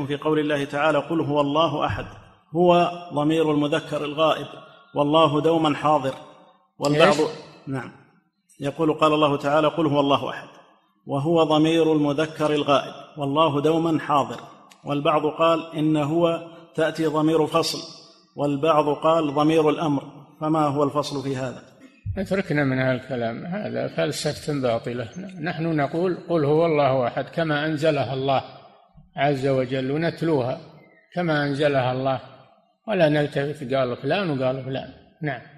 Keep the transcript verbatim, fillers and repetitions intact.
في قول الله تعالى قل هو الله أحد، هو ضمير المذكر الغائب، والله دوما حاضر، والبعض نعم يقول قال الله تعالى قل هو الله أحد، وهو ضمير المذكر الغائب، والله دوما حاضر، والبعض قال إن هو تأتي ضمير فصل، والبعض قال ضمير الأمر، فما هو الفصل في هذا؟ اتركنا من هذا الكلام، هذا فلسفة باطلة. نحن نقول قل هو الله أحد كما أنزلها الله عز وجل، ونتلوها كما أنزلها الله، ولا نلتفت قال فلان وقال فلان. نعم.